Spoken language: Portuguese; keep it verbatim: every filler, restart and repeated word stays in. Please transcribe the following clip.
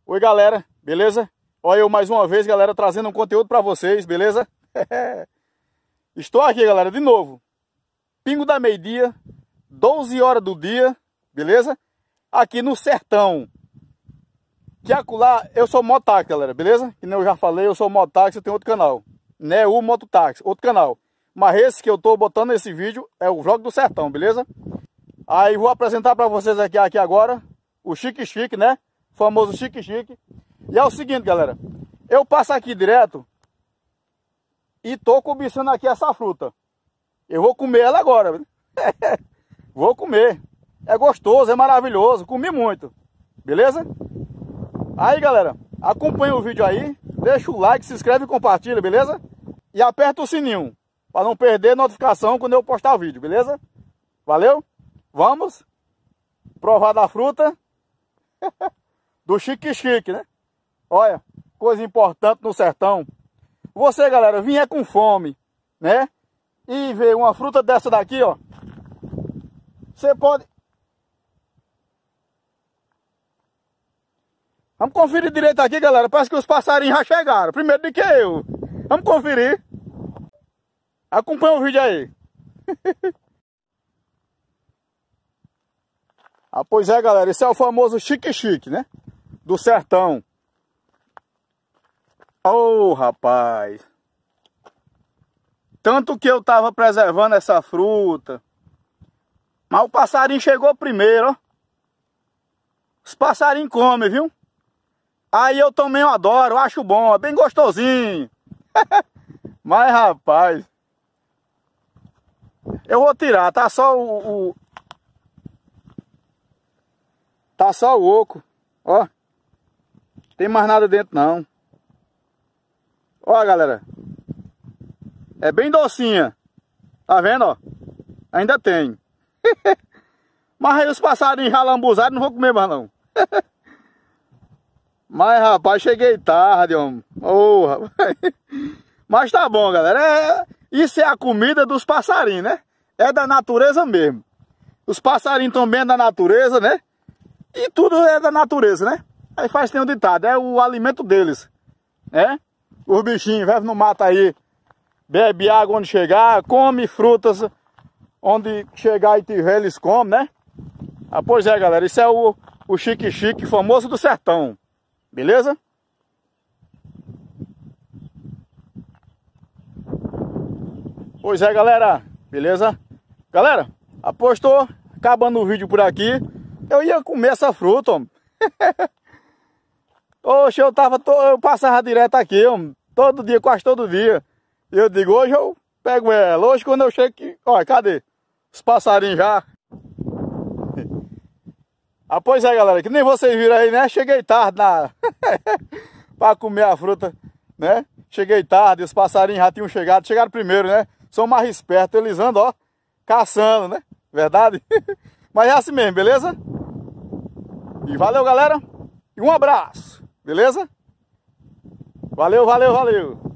Oi, galera, beleza? Olha eu mais uma vez, galera, trazendo um conteúdo para vocês, beleza? Estou aqui, galera, de novo. Pingo da meio-dia, doze horas do dia, beleza? Aqui no sertão. Que acolá, eu sou mototáxi, galera, beleza? Que nem eu já falei, eu sou mototáxi, eu tenho outro canal. Né, o Mototáxi, outro canal. Mas esse que eu tô botando nesse vídeo é o Vlog do Sertão, beleza? Aí vou apresentar para vocês aqui, aqui agora o Chique Chique, né? O famoso Chique Chique. E é o seguinte, galera. Eu passo aqui direto e tô cobiçando aqui essa fruta. Eu vou comer ela agora. Vou comer. É gostoso, é maravilhoso. Comi muito. Beleza? Aí, galera, acompanha o vídeo aí. Deixa o like, se inscreve e compartilha, beleza? E aperta o sininho para não perder notificação quando eu postar o vídeo, beleza? Valeu? Vamos provar da fruta do Chique Chique, né? Olha, coisa importante no sertão. Você, galera, vier com fome, né? E ver uma fruta dessa daqui, ó. Você pode... Vamos conferir direito aqui, galera. Parece que os passarinhos já chegaram. Primeiro do que eu. Vamos conferir. Acompanha o vídeo aí. Ah, pois é, galera. Esse é o famoso Chique Chique, né? Do sertão. Oh, rapaz. Tanto que eu tava preservando essa fruta. Mas o passarinho chegou primeiro, ó. Os passarinhos comem, viu? Aí eu também adoro, acho bom, é bem gostosinho. Mas, rapaz, eu vou tirar, tá só o... o... Tá só o oco, ó. Tem mais nada dentro, não. Ó, galera. É bem docinha. Tá vendo, ó? Ainda tem. Mas aí os passarinhos já lambuzaram, não vou comer mais, não. Mas, rapaz, cheguei tarde, homem. Oh, rapaz. Mas tá bom, galera. É, isso é a comida dos passarinhos, né? É da natureza mesmo. Os passarinhos também é da natureza, né? E tudo é da natureza, né? Aí faz tem um ditado, é o alimento deles, né? Os bichinhos vivem no mato aí, bebe água onde chegar, come frutas onde chegar e tiver, eles comem, né? Ah, pois é, galera, isso é o, o Chique Chique, famoso do sertão. Beleza? Pois é, galera. Beleza? Galera, apostou, acabando o vídeo por aqui. Eu ia comer essa fruta, homem. Oxe, eu tava, eu passava direto aqui, homem. Todo dia, quase todo dia. E eu digo, hoje eu pego ela. Hoje quando eu chego aqui, olha, cadê? Os passarinhos já. Ah, pois é, galera, que nem vocês viram aí, né? Cheguei tarde na... para comer a fruta, né? Cheguei tarde, os passarinhos já tinham chegado, chegaram primeiro, né? São mais espertos, eles andam, ó, caçando, né? Verdade? Mas é assim mesmo, beleza? E valeu, galera. E um abraço, beleza? Valeu, valeu, valeu.